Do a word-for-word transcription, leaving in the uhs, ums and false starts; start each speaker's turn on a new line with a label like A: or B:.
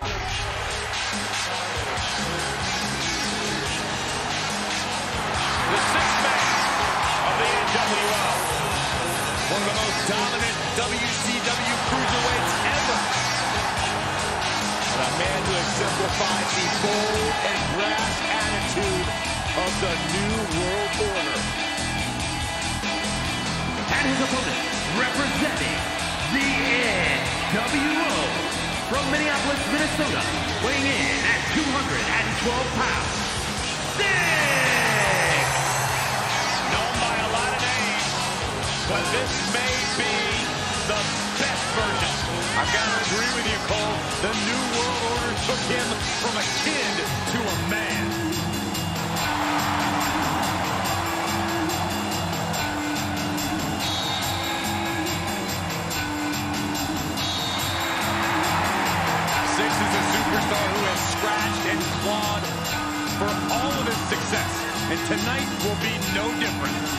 A: The sixth man of the N W O. One of the most dominant W C W cruiserweights ever. And a man who exemplifies the bold and brash attitude of the New World Order.
B: And his opponent, representing the N W O, from Minneapolis, Minnesota, weighing in at two hundred twelve pounds, Sting!
A: Known by a lot of names, but this may be the best version. I've got to agree with you, Cole. The New World Order took him from a kid to a man. Six is a superstar who has scratched and clawed for all of his success, and tonight will be no different.